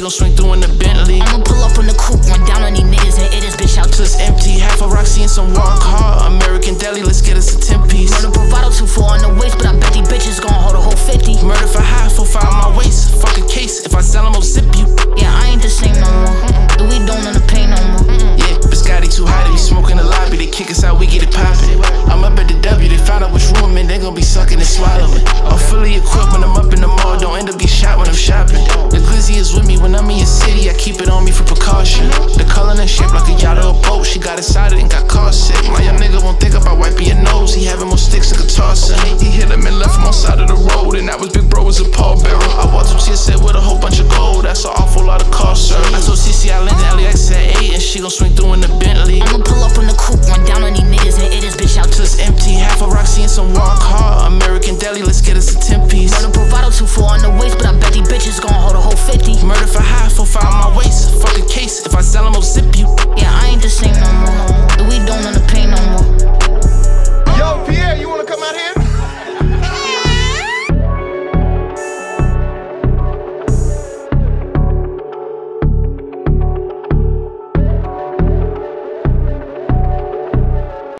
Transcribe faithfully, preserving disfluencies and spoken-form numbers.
gon' swing through in the Bentley. I'ma pull up in the coupe, run down on these niggas and it is bitch out. Till it's empty, half a Roxy and some walk hard. American Deli, let's get us a ten piece. Murder bravado too full on the waist, but I bet these bitches gon' hold a whole fifty. Murder for high, for five my waist. Fuck a case, if I sell them, I'll zip you. Yeah, I ain't the same no more. The weed don't entertain no more. Yeah, Biscotti too high to be smoking the lobby. They kick us out, we get it poppin'. I'm up at the W, they found out which room I'm in. They gon' be sucking and swallowing. I'm fully equipped when I'm up in the mall. Don't end up get shot when I'm shopping. The glizzy is with me when I'm in your city. I keep it on me for precaution. The color and shape like a yacht or a boat. She got excited and got car sick. My young nigga